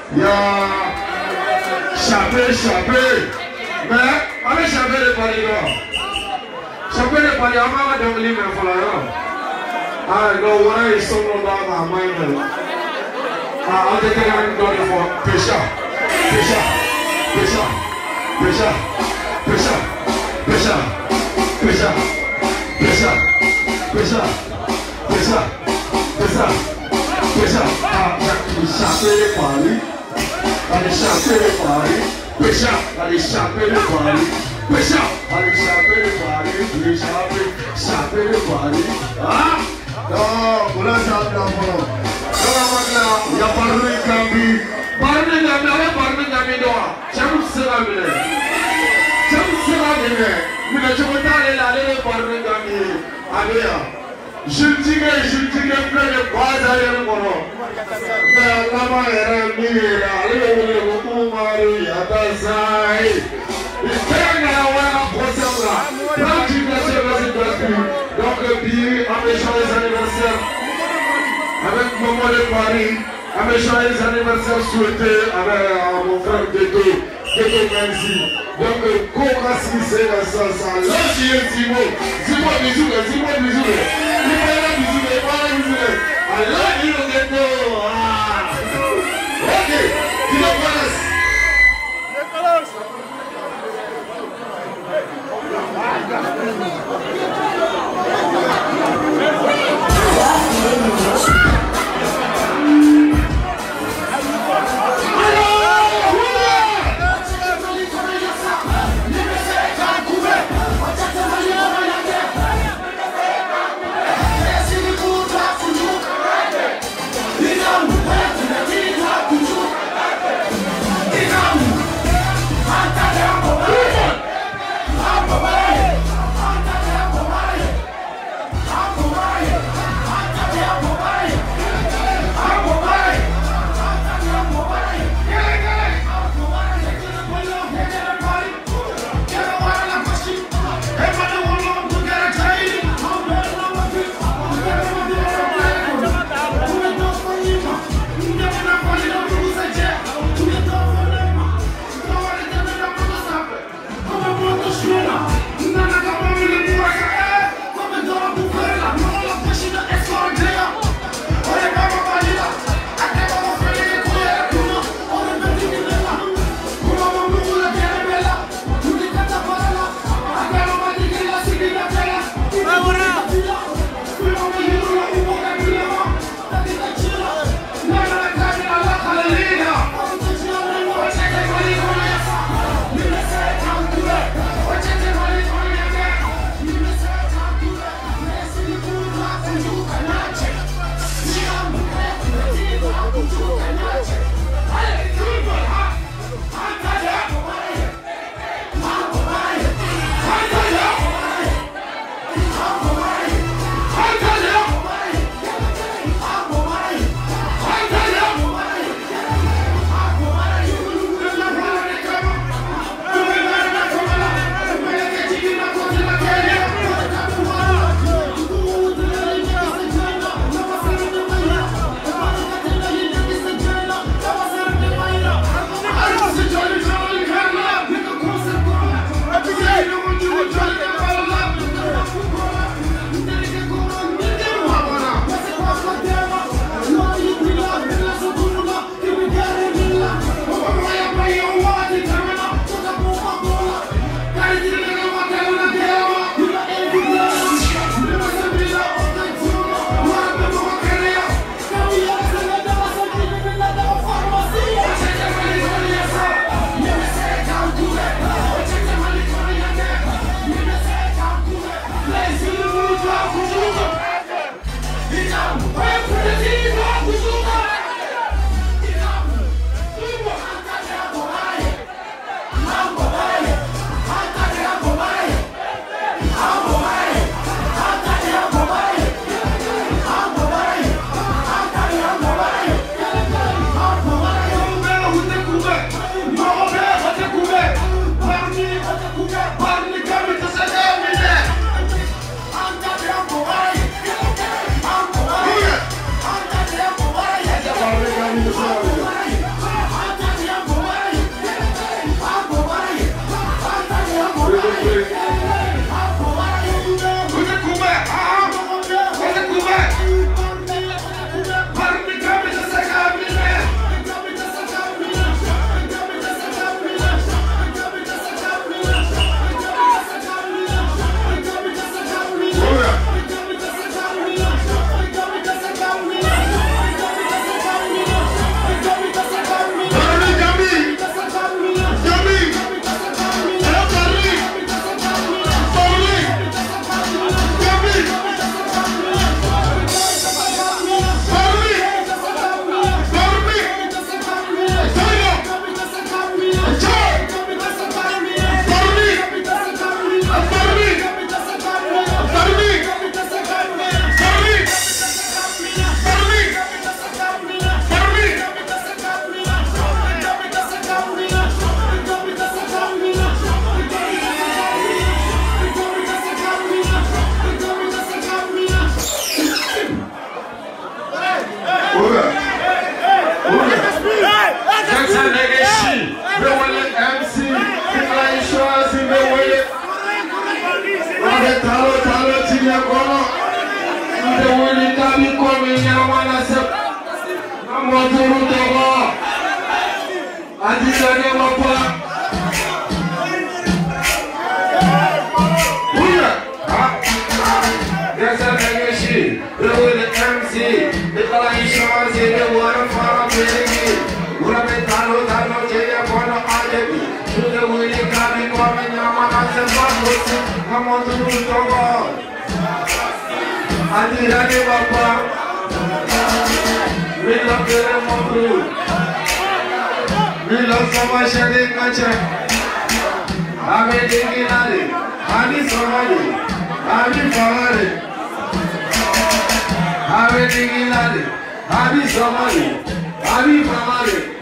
Il y a Chapé. Mais, avec Chapé de Paris là. Chapé de Paris, on va dans le livre pour là. Ah, non, Wara is so long down my mind. I'll take it and go for pressure. Je dis plein de bas à l'époque. Mais là-bas, il y a un millier là. Il y a un donc, billet avec joyeux anniversaire. Avec Maman de Paris. Avec joyeux anniversaire souhaité avec mon frère Deto. Merci. Donc, comment si c'est la salsa? Là, j'ai un Zimo. Zimo, bisous. Alors, il est Deto. Ok, il est Yes, I legacy. The way MC. The flying shows in the way. Talo, Tia Kono. The way the Tabi coming, Yamana Sep. Namoturu Togo. Adisa Wapa. Yes, I legacy. The way the MC. The flying shows in the water for a minute. Talo, Tia Kono, Adebi. The way the Tabi coming, Yamana Sep. Come on to the Togo. Adisa Wapa. We love the Mobu. We love so much shedding culture. I'm a digging at it. I'm in somebody. I'm in somebody. I'm a digging at it. I'm in somebody. I'm in somebody.